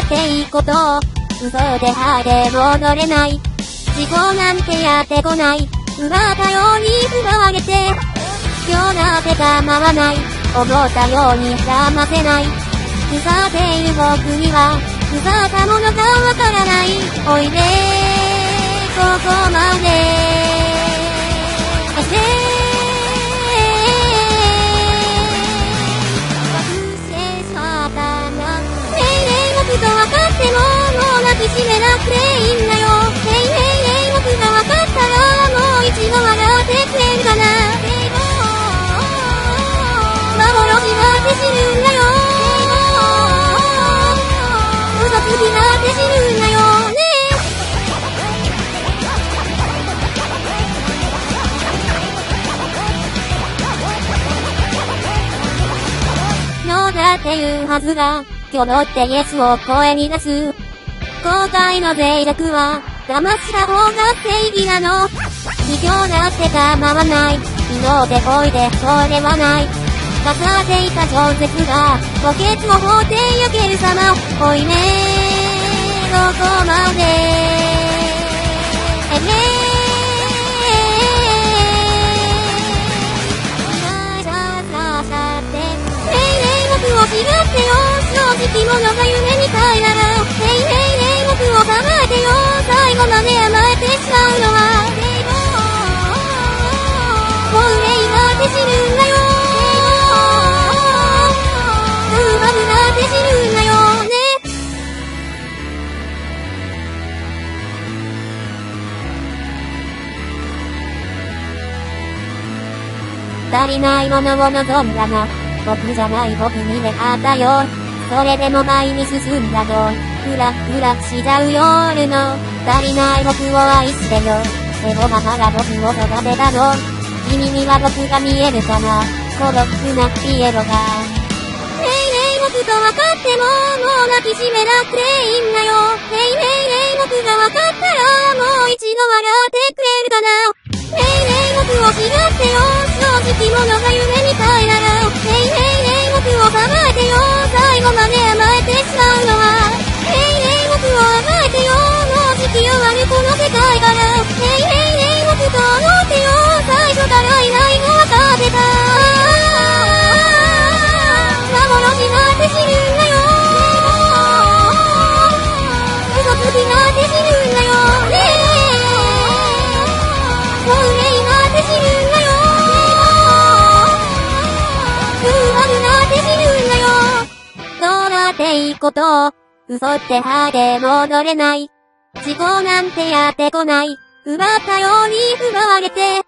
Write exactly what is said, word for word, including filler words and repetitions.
っていいこと嘘で歯で戻れない。事故なんてやってこない。奪ったように奪われて今日だって構わない。思ったように騙せない。腐っている僕には腐ったものがわからない。おいでここまでして隠してしまったな。ねえねえ僕が分かってももう抱きしめなくていいんだよ。ねえねえねえ僕が分かったらもう一度笑ってくれるかな。幻がって死ぬんだよ。嘘つきがって死ぬんだよね。ノーだって言うはずが今日のってイエスを声に出す。後悔の脆弱は騙した方が正義なの。卑怯だって構わない。祈っておいてそれはない。かかっていた情熱が墓穴を放って焼ける様。おいねどこまでえねーさささってねえねえ僕を違ってよ。正直者が夢みたいならねえねえねえ僕を構えてよ。最後まで甘えてしまうのはもう憂いがって死ぬんだよ。うまくなって死ぬんだよね。足りないものを望んだが僕じゃない僕に出会ったよ。それでも前に進んだのふらふらしちゃう夜の足りない僕を愛してよ。でも母が僕を育てたの。君には僕が見えるかな。孤独なピエロがねえねえ僕と分かってももう抱きしめなくていいんだよ。ねえねえねえ僕が分かったらもう一度笑ってくれるかな。ねえねえ僕を違ってよ。正直者が夢みたいならねえねえねえ僕を構えてよ。最後まで甘えてしまうのはねえねえ僕を甘えてよ。もう時期終わるこの世界からねえねえねえ僕と思ってよ。最初からいないの分かってた。幻がって死ぬんだよ。嘘つきがって死ぬんだよね。もう憂いがって死ぬんだよ。うまくなって死ぬんだよ。どうだっていいこと嘘って歯で戻れない。事故なんてやってこない。奪ったように奪われて